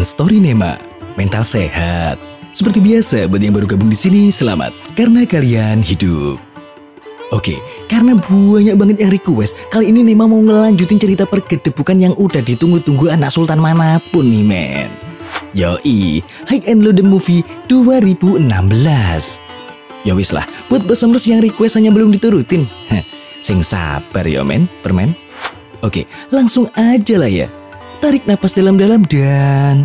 Story Nema, mental sehat. Seperti biasa, buat yang baru gabung di sini, selamat karena kalian hidup. Oke, karena banyak banget yang request, kali ini Nema mau ngelanjutin cerita pergedebukan yang udah ditunggu-tunggu anak sultan manapun nih men. Yoi, High and Low The Movie 2016. Ya wis lah, buat bosomers yang requestannya belum diturutin, sing sabar ya men, permen. Oke, langsung aja lah ya. Tarik napas dalam-dalam dan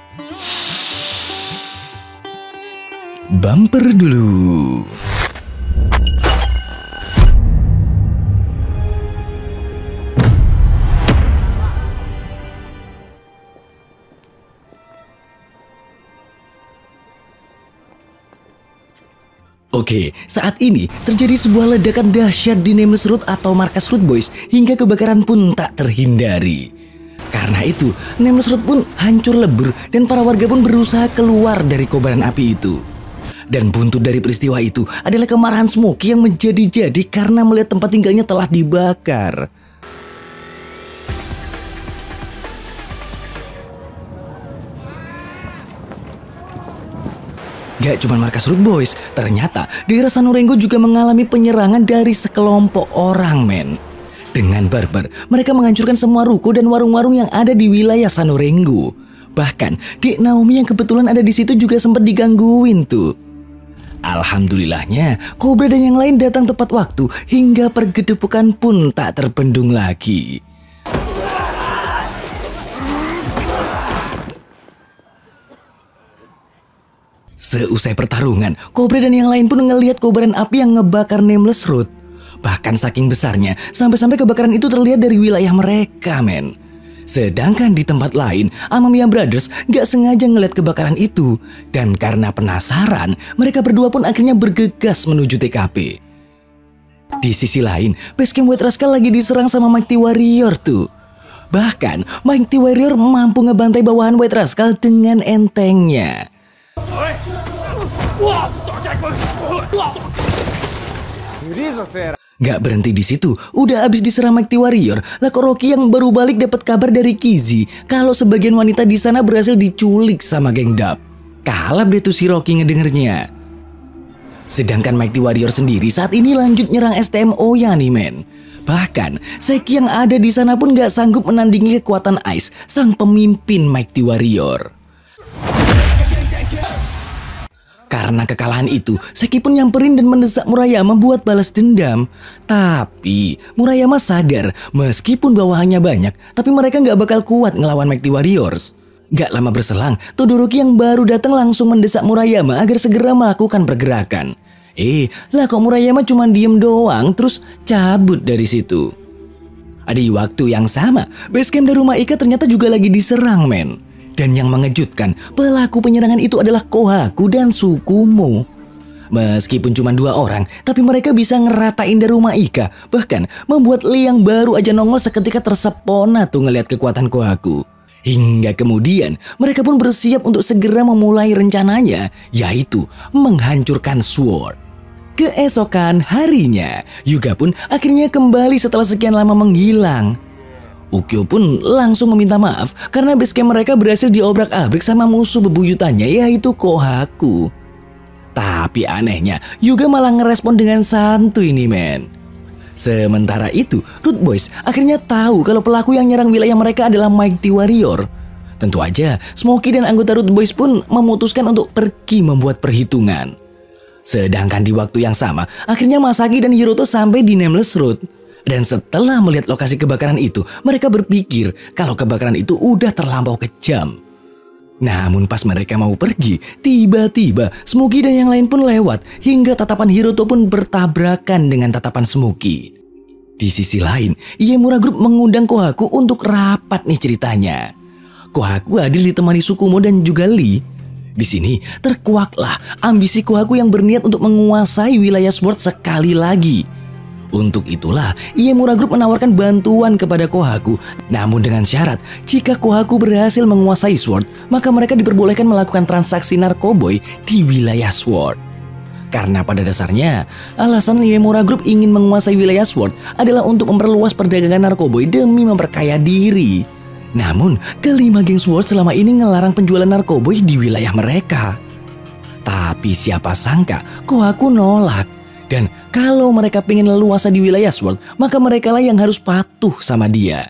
bumper dulu. Oke, saat ini terjadi sebuah ledakan dahsyat di Nameless Road atau markas Root Boys hingga kebakaran pun tak terhindari. Karena itu, Nameless Road pun hancur lebur dan para warga pun berusaha keluar dari kobaran api itu. Dan buntut dari peristiwa itu adalah kemarahan Smokey yang menjadi-jadi karena melihat tempat tinggalnya telah dibakar. Gak cuma markas Root Boys, ternyata daerah Sanorengo juga mengalami penyerangan dari sekelompok orang men. Dengan barbar, mereka menghancurkan semua ruko dan warung-warung yang ada di wilayah Sanorengo. Bahkan, Dek Naomi yang kebetulan ada di situ juga sempat digangguin tuh. Alhamdulillahnya, Cobra dan yang lain datang tepat waktu hingga pergedebukan pun tak terbendung lagi. Seusai pertarungan, Cobra dan yang lain pun ngelihat kobaran api yang ngebakar Nameless Road. Bahkan saking besarnya, sampai-sampai kebakaran itu terlihat dari wilayah mereka, men. Sedangkan di tempat lain, Amamiya Brothers gak sengaja ngeliat kebakaran itu. Dan karena penasaran, mereka berdua pun akhirnya bergegas menuju TKP. Di sisi lain, basecamp White Rascal lagi diserang sama Mighty Warrior tuh. Bahkan, Mighty Warrior mampu ngebantai bawahan White Rascal dengan entengnya. Gak berhenti di situ, udah abis diserang Mighty Warrior, lah kok Rocky yang baru balik dapat kabar dari Kizzy kalau sebagian wanita di sana berhasil diculik sama geng Dub. Kalap deh tuh si Rocky ngedengernya. Sedangkan Mighty Warrior sendiri saat ini lanjut nyerang STMO ya nih men. Bahkan Seki yang ada di sana pun gak sanggup menandingi kekuatan Ice, sang pemimpin Mighty Warrior. Karena kekalahan itu, Seki pun nyamperin dan mendesak Murayama buat balas dendam. Tapi Murayama sadar meskipun bawahannya banyak, tapi mereka gak bakal kuat ngelawan Mighty Warriors. Gak lama berselang, Todoroki yang baru datang langsung mendesak Murayama agar segera melakukan pergerakan. Lah kok Murayama cuma diem doang terus cabut dari situ. Di waktu yang sama, basecamp Daruma Ika ternyata juga lagi diserang men. Dan yang mengejutkan, pelaku penyerangan itu adalah Kohaku dan Tsukumo. Meskipun cuma 2 orang, tapi mereka bisa ngeratain Daruma Ika. Bahkan membuat Lee yang baru aja nongol seketika tersepona tuh ngelihat kekuatan Kohaku. Hingga kemudian mereka pun bersiap untuk segera memulai rencananya, yaitu menghancurkan Sword. Keesokan harinya, Yuga pun akhirnya kembali setelah sekian lama menghilang. Ukyo pun langsung meminta maaf karena basecamp mereka berhasil diobrak-abrik sama musuh bebuyutannya yaitu Kohaku. Tapi anehnya, Yuga malah ngerespon dengan santuy nih men. Sementara itu, Root Boys akhirnya tahu kalau pelaku yang nyerang wilayah mereka adalah Mighty Warrior. Tentu aja, Smokey dan anggota Root Boys pun memutuskan untuk pergi membuat perhitungan. Sedangkan di waktu yang sama, akhirnya Masaki dan Hiroto sampai di Nameless Road. Dan setelah melihat lokasi kebakaran itu, mereka berpikir kalau kebakaran itu udah terlampau kejam. Namun pas mereka mau pergi, tiba-tiba Smokey dan yang lain pun lewat hingga tatapan Hiroto pun bertabrakan dengan tatapan Smokey. Di sisi lain, Iemura Group mengundang Kohaku untuk rapat nih ceritanya. Kohaku hadir ditemani Tsukumo dan juga Lee. Di sini terkuaklah ambisi Kohaku yang berniat untuk menguasai wilayah Sword sekali lagi. Untuk itulah, Iemura Group menawarkan bantuan kepada Kohaku. Namun dengan syarat, jika Kohaku berhasil menguasai Sword, maka mereka diperbolehkan melakukan transaksi narkoboy di wilayah Sword. Karena pada dasarnya, alasan Iemura Group ingin menguasai wilayah Sword adalah untuk memperluas perdagangan narkoboy demi memperkaya diri. Namun, kelima geng SWORD selama ini ngelarang penjualan narkoboy di wilayah mereka. Tapi siapa sangka Kohaku nolak. Dan kalau mereka pengen leluasa di wilayah SWORD, maka mereka lah yang harus patuh sama dia.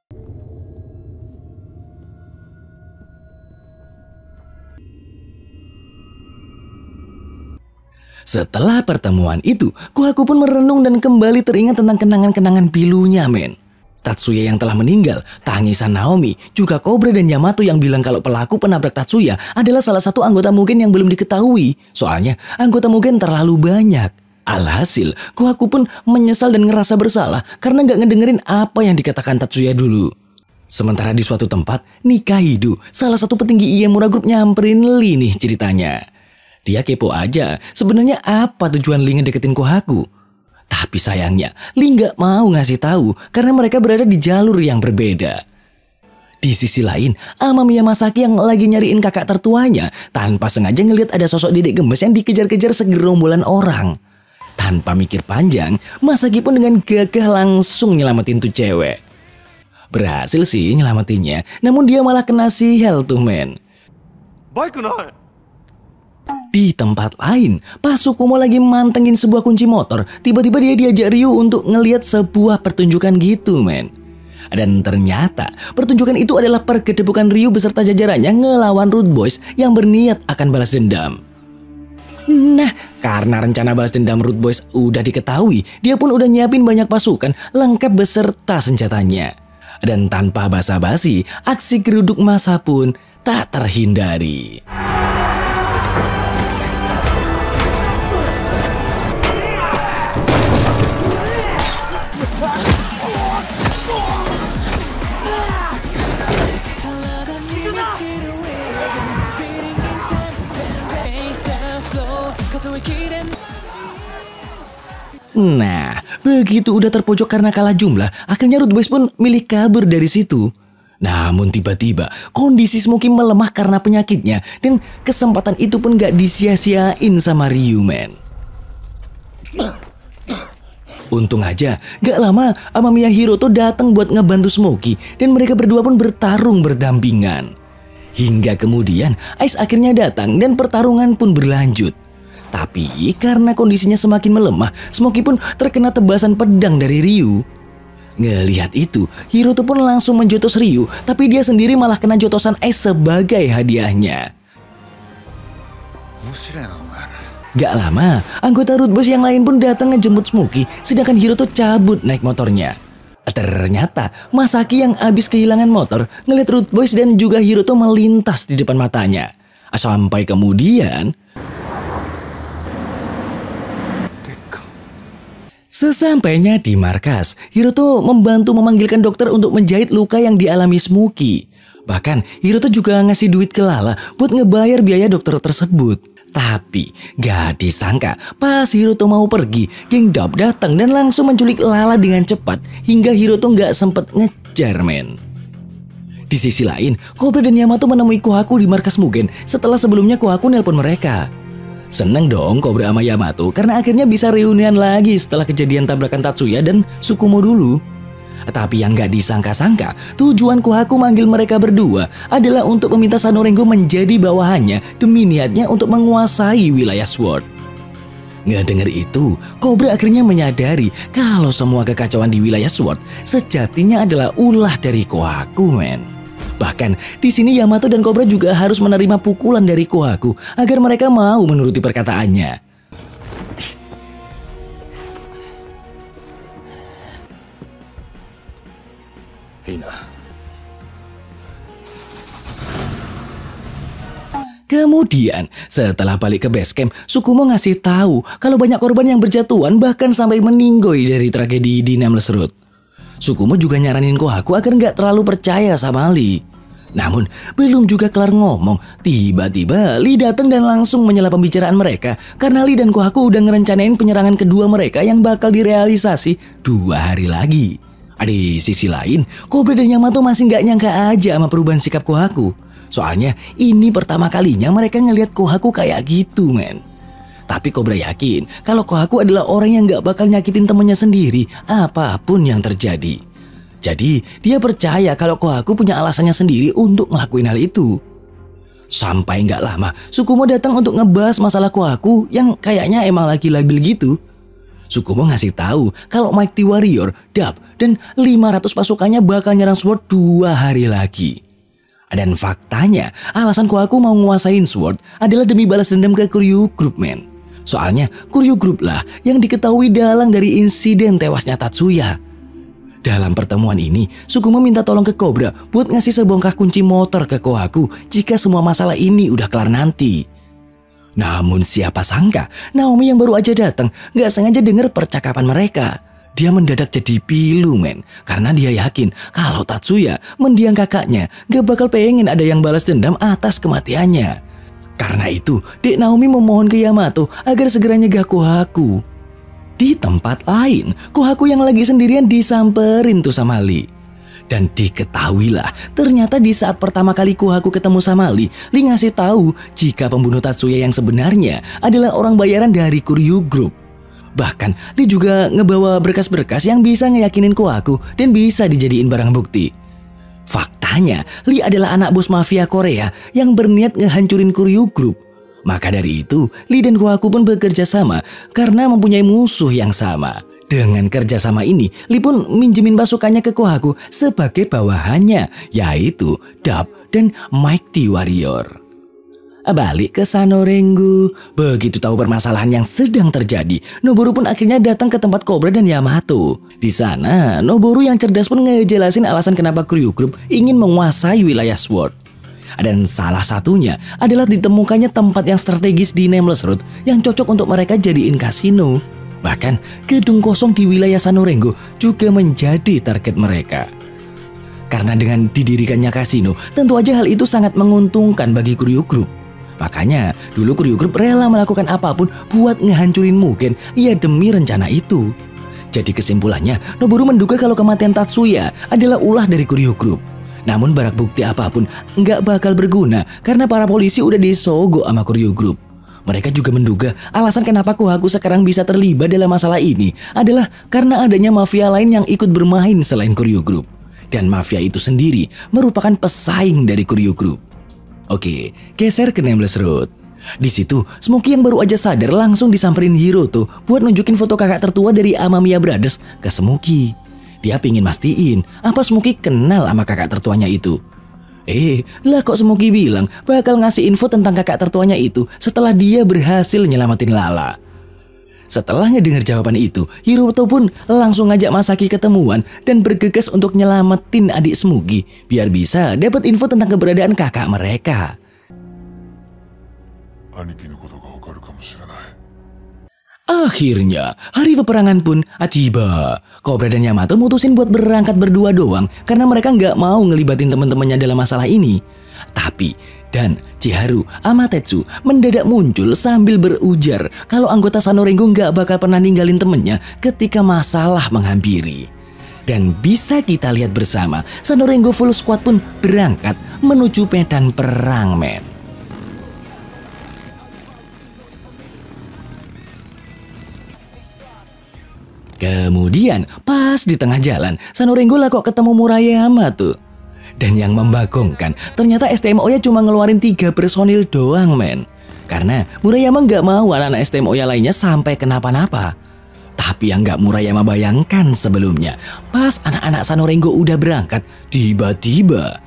Setelah pertemuan itu, Kohaku pun merenung dan kembali teringat tentang kenangan-kenangan pilunya, men. Tatsuya yang telah meninggal, tangisan Naomi, juga Cobra dan Yamato yang bilang kalau pelaku penabrak Tatsuya adalah salah satu anggota Mugen yang belum diketahui. Soalnya anggota Mugen terlalu banyak. Alhasil, Kohaku pun menyesal dan ngerasa bersalah karena gak ngedengerin apa yang dikatakan Tatsuya dulu. Sementara di suatu tempat, Nikaido, salah satu petinggi Iemura Group nyamperin Lee nih ceritanya. Dia kepo aja, sebenarnya apa tujuan Lee ngedeketin Kohaku? Tapi sayangnya, Lee gak mau ngasih tahu karena mereka berada di jalur yang berbeda. Di sisi lain, Amamiya Masaki yang lagi nyariin kakak tertuanya tanpa sengaja ngelihat ada sosok dedek gemes yang dikejar-kejar segerombolan orang. Tanpa mikir panjang, Masaki pun dengan gagah langsung nyelamatin tuh cewek. Berhasil sih nyelamatinnya, namun dia malah kena sihel tuh, men. Di tempat lain, pas Sukumo lagi mantengin sebuah kunci motor, tiba-tiba dia diajak Ryu untuk ngelihat sebuah pertunjukan gitu, men. Dan ternyata pertunjukan itu adalah pergedebukan Ryu beserta jajarannya ngelawan Rude Boys yang berniat akan balas dendam. Nah, karena rencana balas dendam Rude Boys udah diketahui, dia pun udah nyiapin banyak pasukan lengkap beserta senjatanya. Dan tanpa basa-basi, aksi geruduk massa pun tak terhindari. Nah, begitu udah terpojok karena kalah jumlah, akhirnya Rude Boys pun milih kabur dari situ. Namun tiba-tiba kondisi Smokey melemah karena penyakitnya dan kesempatan itu pun gak disia-siain sama Ryu, men. Untung aja gak lama Amamiya Hiroto datang buat ngebantu Smokey dan mereka berdua pun bertarung berdampingan. Hingga kemudian Ice akhirnya datang dan pertarungan pun berlanjut. Tapi karena kondisinya semakin melemah, Smokey pun terkena tebasan pedang dari Ryu. Ngelihat itu, Hiroto pun langsung menjotos Ryu, tapi dia sendiri malah kena jotosan Ice sebagai hadiahnya. Gak lama, anggota Rude Boys yang lain pun datang ngejemput Smokey, sedangkan Hiroto cabut naik motornya. Ternyata Masaki yang abis kehilangan motor ngeliat Rude Boys dan juga Hiroto melintas di depan matanya. Sampai kemudian sesampainya di markas, Hiroto membantu memanggilkan dokter untuk menjahit luka yang dialami Smokey. Bahkan Hiroto juga ngasih duit ke Lala buat ngebayar biaya dokter tersebut. Tapi gak disangka pas Hiroto mau pergi, geng Dub datang dan langsung menculik Lala dengan cepat hingga Hiroto gak sempet ngejar, men. Di sisi lain, Cobra dan Yamato menemui Kohaku di markas Mugen setelah sebelumnya Kohaku nelpon mereka. Seneng dong Cobra sama Yamato karena akhirnya bisa reunian lagi setelah kejadian tabrakan Tatsuya dan Sukumo dulu. Tapi yang gak disangka-sangka, tujuan Kohaku manggil mereka berdua adalah untuk meminta Sanorengo menjadi bawahannya demi niatnya untuk menguasai wilayah SWORD. Ngedenger itu, Cobra akhirnya menyadari kalau semua kekacauan di wilayah SWORD sejatinya adalah ulah dari Kohaku, men. Bahkan di sini Yamato dan Cobra juga harus menerima pukulan dari Kohaku agar mereka mau menuruti perkataannya. Kemudian setelah balik ke base camp, Sukumo ngasih tahu kalau banyak korban yang berjatuhan bahkan sampai meninggoy dari tragedi di Nameless Road. Sukumo juga nyaranin Kohaku agar nggak terlalu percaya sama Lee. Namun belum juga kelar ngomong, tiba-tiba Lee datang dan langsung menyela pembicaraan mereka karena Lee dan Kohaku udah ngerencanain penyerangan kedua mereka yang bakal direalisasi 2 hari lagi. Di sisi lain, Cobra dan Yamato masih nggak nyangka aja sama perubahan sikap Kohaku. Soalnya ini pertama kalinya mereka ngelihat Kohaku kayak gitu, men. Tapi Cobra yakin kalau Kohaku adalah orang yang nggak bakal nyakitin temennya sendiri apapun yang terjadi. Jadi dia percaya kalau Kohaku punya alasannya sendiri untuk ngelakuin hal itu. Sampai nggak lama, Tsukumo datang untuk ngebahas masalah Kohaku yang kayaknya emang lagi labil gitu. Tsukumo ngasih tahu kalau Mighty Warrior, Dub, dan 500 pasukannya bakal nyerang Sword 2 hari lagi. Dan faktanya, alasan Kohaku mau nguasain Sword adalah demi balas dendam ke Kuryu Group, men. Soalnya Kuryu Group lah yang diketahui dalang dari insiden tewasnya Tatsuya. Dalam pertemuan ini, Tsukumo minta tolong ke Cobra buat ngasih sebongkah kunci motor ke Kohaku jika semua masalah ini udah kelar nanti. Namun siapa sangka, Naomi yang baru aja datang gak sengaja denger percakapan mereka. Dia mendadak jadi pilu, men, karena dia yakin kalau Tatsuya, mendiang kakaknya, gak bakal pengen ada yang balas dendam atas kematiannya. Karena itu, Dek Naomi memohon ke Yamato agar segera nyegah Kohaku. Di tempat lain, Kohaku yang lagi sendirian disamperin tuh sama Lee. Dan diketahuilah, ternyata di saat pertama kali Kohaku ketemu sama Lee ngasih tahu jika pembunuh Tatsuya yang sebenarnya adalah orang bayaran dari Kuryu Group. Bahkan Lee juga ngebawa berkas-berkas yang bisa ngeyakinin Kohaku dan bisa dijadiin barang bukti. Faktanya, Lee adalah anak bos mafia Korea yang berniat ngehancurin Kuryu Group. Maka dari itu, Lee dan Kohaku pun bekerja sama karena mempunyai musuh yang sama. Dengan kerjasama ini, Lee pun minjemin pasukannya ke Kohaku sebagai bawahannya, yaitu Dub dan Mighty Warrior. Balik ke Sanorengo, begitu tahu permasalahan yang sedang terjadi, Noboru pun akhirnya datang ke tempat Cobra dan Yamato. Di sana, Noboru yang cerdas pun ngejelasin alasan kenapa Kuryu Group ingin menguasai wilayah Sword. Dan salah satunya adalah ditemukannya tempat yang strategis di Nameless Road yang cocok untuk mereka jadiin kasino. Bahkan, gedung kosong di wilayah Sanorengo juga menjadi target mereka. Karena dengan didirikannya kasino, tentu aja hal itu sangat menguntungkan bagi Kuryu Group. Makanya dulu Kuryu Group rela melakukan apapun buat ngehancurin Mugen ya demi rencana itu. Jadi kesimpulannya, Noboru menduga kalau kematian Tatsuya adalah ulah dari Kuryu Group. Namun barang bukti apapun nggak bakal berguna karena para polisi udah disogok sama Kuryu Group. Mereka juga menduga alasan kenapa Kohaku sekarang bisa terlibat dalam masalah ini adalah karena adanya mafia lain yang ikut bermain selain Kuryu Group. Dan mafia itu sendiri merupakan pesaing dari Kuryu Group. Oke, geser ke Nameless Road. Di situ, Smokey yang baru aja sadar langsung disamperin Hiroto buat nunjukin foto kakak tertua dari Amamiya Brothers ke Smokey. Dia pingin mastiin apa Smokey kenal sama kakak tertuanya itu. Lah kok Smokey bilang bakal ngasih info tentang kakak tertuanya itu setelah dia berhasil nyelamatin Lala. Setelah ngedengar jawaban itu, Hiroto pun langsung ngajak Masaki ketemuan dan bergegas untuk nyelamatin adik Smokey biar bisa dapat info tentang keberadaan kakak mereka. Akhirnya, hari peperangan pun tiba. Cobra dan Yamato mutusin buat berangkat berdua doang karena mereka nggak mau ngelibatin teman-temannya dalam masalah ini. Tapi dan Chiharu Amatetsu mendadak muncul sambil berujar kalau anggota Sanorengo nggak bakal pernah ninggalin temennya ketika masalah menghampiri. Dan bisa kita lihat bersama, Sanorengo full squad pun berangkat menuju medan perang, men. Kemudian pas di tengah jalan, Sanorengo lah kok ketemu Murayama tuh. Dan yang membagongkan, ternyata STM Oya cuma ngeluarin 3 personil doang, men. Karena Murayama nggak mau anak-anak STM Oya lainnya sampai kenapa-napa. Tapi yang nggak Murayama bayangkan sebelumnya, pas anak-anak Sanorengo udah berangkat, tiba-tiba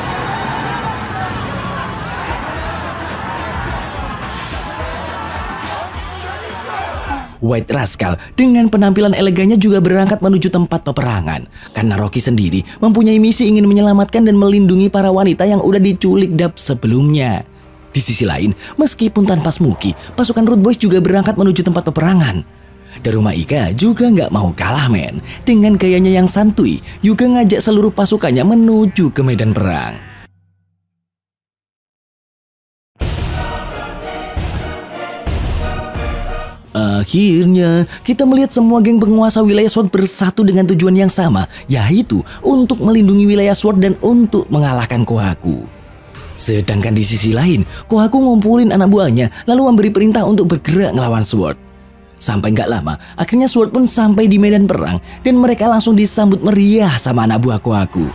White Rascal dengan penampilan elegannya juga berangkat menuju tempat peperangan. Karena Rocky sendiri mempunyai misi ingin menyelamatkan dan melindungi para wanita yang udah diculik Dub sebelumnya. Di sisi lain, meskipun tanpa Smokey, pasukan Road Boys juga berangkat menuju tempat peperangan. Daruma Ika juga nggak mau kalah, men. Dengan gayanya yang santuy, juga ngajak seluruh pasukannya menuju ke medan perang. Akhirnya, kita melihat semua geng penguasa wilayah Sword bersatu dengan tujuan yang sama, yaitu untuk melindungi wilayah Sword dan untuk mengalahkan Kohaku. Sedangkan di sisi lain, Kohaku ngumpulin anak buahnya lalu memberi perintah untuk bergerak ngelawan Sword. Sampai nggak lama, akhirnya Sword pun sampai di medan perang dan mereka langsung disambut meriah sama anak buah Kohaku.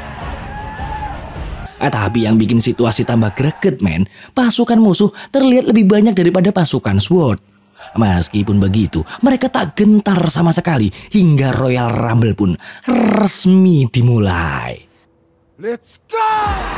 Tapi yang bikin situasi tambah greget men, pasukan musuh terlihat lebih banyak daripada pasukan Sword. Meskipun begitu, mereka tak gentar sama sekali hingga Royal Rumble pun resmi dimulai. Let's go!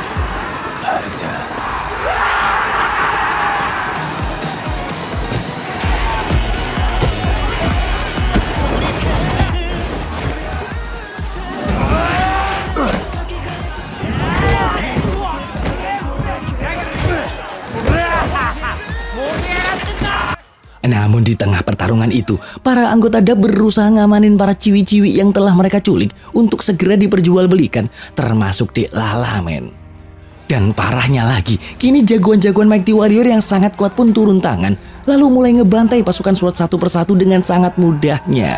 Namun di tengah pertarungan itu, para anggota DAP berusaha ngamanin para ciwi-ciwi yang telah mereka culik untuk segera diperjualbelikan, termasuk Dek Lala men. Dan parahnya lagi, kini jagoan-jagoan Mighty Warrior yang sangat kuat pun turun tangan, lalu mulai ngebantai pasukan Sword satu persatu dengan sangat mudahnya.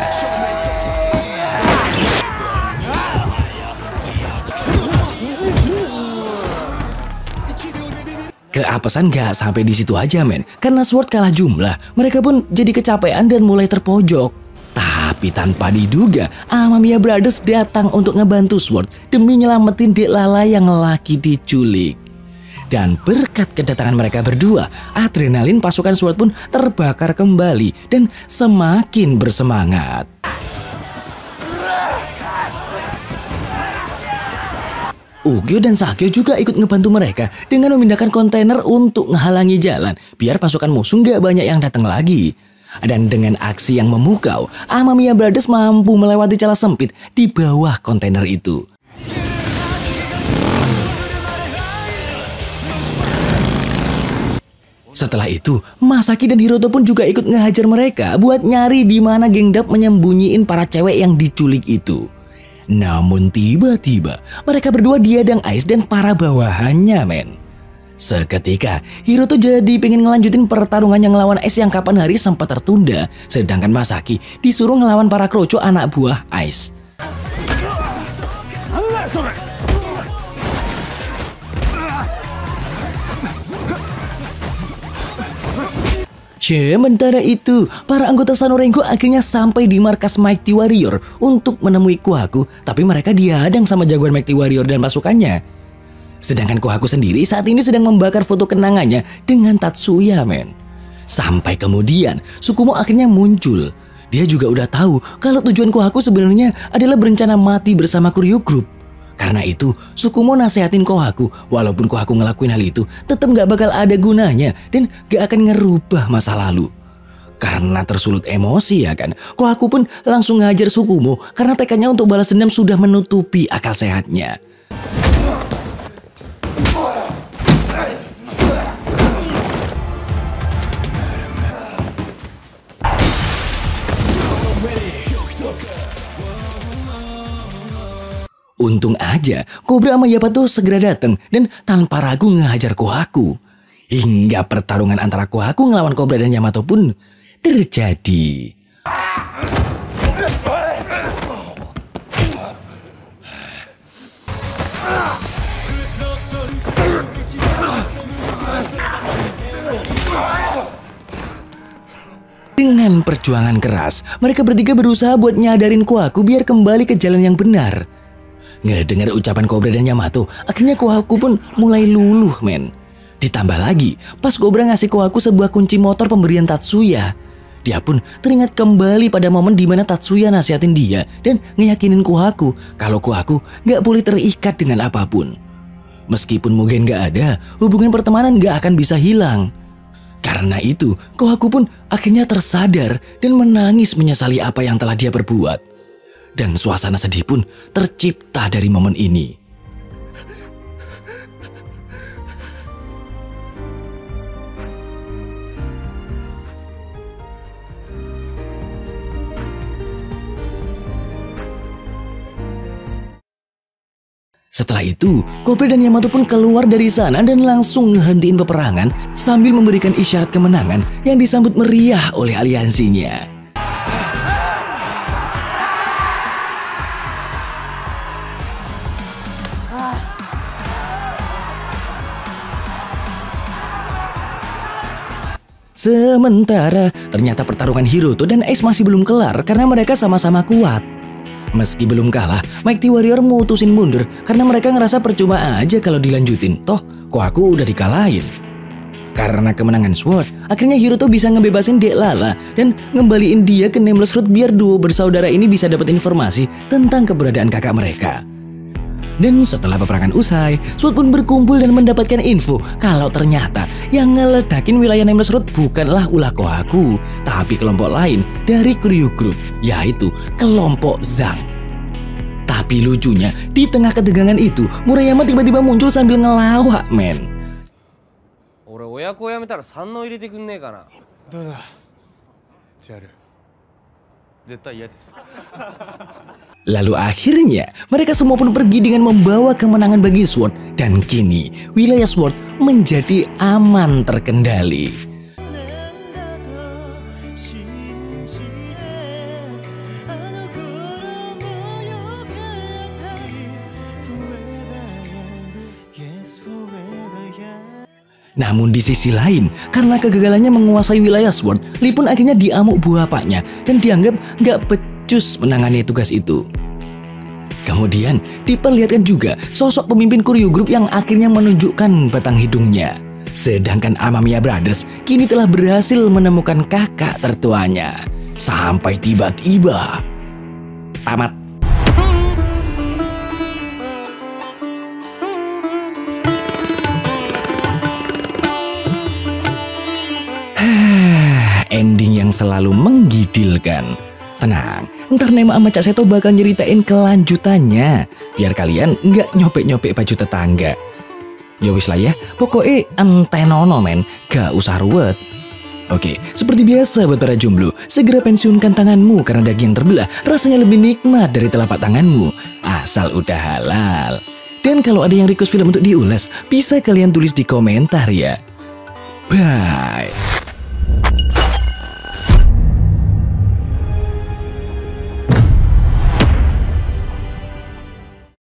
Keapesan gak sampai di situ aja men, karena Sword kalah jumlah, mereka pun jadi kecapean dan mulai terpojok. Tapi tanpa diduga, Amamiya Brothers datang untuk ngebantu Sword demi nyelamatin Dek Lala yang lagi diculik. Dan berkat kedatangan mereka berdua, adrenalin pasukan Sword pun terbakar kembali dan semakin bersemangat. Ugyo dan Sakyo juga ikut ngebantu mereka dengan memindahkan kontainer untuk ngehalangi jalan biar pasukan musuh nggak banyak yang datang lagi. Dan dengan aksi yang memukau, Amamiya Brothers mampu melewati celah sempit di bawah kontainer itu. Setelah itu, Masaki dan Hiroto pun juga ikut ngehajar mereka buat nyari di mana geng DAP menyembunyiin para cewek yang diculik itu. Namun tiba-tiba mereka berdua diadang Ice dan para bawahannya men. Seketika Hiroto jadi pengen ngelanjutin pertarungannya ngelawan Ice yang kapan hari sempat tertunda, sedangkan Masaki disuruh ngelawan para kroco anak buah Ice. Sementara itu, para anggota Sanorengo akhirnya sampai di markas Mighty Warrior untuk menemui Kohaku, tapi mereka dihadang sama jagoan Mighty Warrior dan pasukannya. Sedangkan Kohaku sendiri saat ini sedang membakar foto kenangannya dengan Tatsuya men. Sampai kemudian, Tsukumo akhirnya muncul. Dia juga udah tahu kalau tujuan Kohaku sebenarnya adalah berencana mati bersama Kuryu Group. Karena itu, Tsukumo nasehatin Kohaku, walaupun Kohaku ngelakuin hal itu, tetap gak bakal ada gunanya dan gak akan ngerubah masa lalu. Karena tersulut emosi ya kan, Kohaku pun langsung ngajar Tsukumo karena tekadnya untuk balas dendam sudah menutupi akal sehatnya. Untung aja Cobra sama Yamato segera datang dan tanpa ragu ngehajar Kohaku. Hingga pertarungan antara Kohaku ngelawan Cobra dan Yamato pun terjadi. Dengan perjuangan keras, mereka bertiga berusaha buat nyadarin Kohaku biar kembali ke jalan yang benar. Ngedengar ucapan Cobra dan Yamato, akhirnya Kohaku pun mulai luluh men. Ditambah lagi, pas Cobra ngasih Kohaku sebuah kunci motor pemberian Tatsuya, dia pun teringat kembali pada momen dimana Tatsuya nasihatin dia dan ngeyakinin Kohaku kalau Kohaku gak boleh terikat dengan apapun. Meskipun Mugen gak ada, hubungan pertemanan gak akan bisa hilang. Karena itu, Kohaku pun akhirnya tersadar dan menangis menyesali apa yang telah dia perbuat. Dan suasana sedih pun tercipta dari momen ini. Setelah itu, Cobra dan Yamato pun keluar dari sana dan langsung ngehentiin peperangan sambil memberikan isyarat kemenangan yang disambut meriah oleh aliansinya. Sementara ternyata pertarungan Hiroto dan Ace masih belum kelar karena mereka sama-sama kuat. Meski belum kalah, Mighty Warrior mutusin mundur karena mereka ngerasa percuma aja kalau dilanjutin. Toh, kok aku udah dikalahin. Karena kemenangan Sword, akhirnya Hiroto bisa ngebebasin Dek Lala dan ngembaliin dia ke Nameless Road biar duo bersaudara ini bisa dapat informasi tentang keberadaan kakak mereka. Dan setelah peperangan usai, Sword pun berkumpul dan mendapatkan info kalau ternyata yang ngeledakin wilayah Nameless Road bukanlah ulah Kohaku, tapi kelompok lain dari Kuryu Group, yaitu kelompok Zhang. Tapi lucunya, di tengah ketegangan itu, Murayama tiba-tiba muncul sambil ngelawak, men. 俺親子を辞めたら三能入れてくんねえかな。 どうだジャル絶対嫌です Lalu akhirnya mereka semua pun pergi dengan membawa kemenangan bagi Sword dan kini wilayah Sword menjadi aman terkendali. Namun di sisi lain, karena kegagalannya menguasai wilayah Sword, Lee pun akhirnya diamuk bapaknya dan dianggap nggak becus menangani tugas itu. Kemudian diperlihatkan juga sosok pemimpin Kuryu Group yang akhirnya menunjukkan batang hidungnya. Sedangkan Amamiya Brothers kini telah berhasil menemukan kakak tertuanya. Sampai tiba-tiba tamat. Ending yang selalu menggigilkan. Tenang, ntar Nema sama Cak Seto bakal nyeritain kelanjutannya, biar kalian nggak nyopek-nyopek baju tetangga. Ya wis lah ya, pokoknya entenono men, gak usah ruwet. Oke, seperti biasa buat para jomblo, segera pensiunkan tanganmu karena daging yang terbelah rasanya lebih nikmat dari telapak tanganmu, asal udah halal. Dan kalau ada yang request film untuk diulas, bisa kalian tulis di komentar ya. Bye.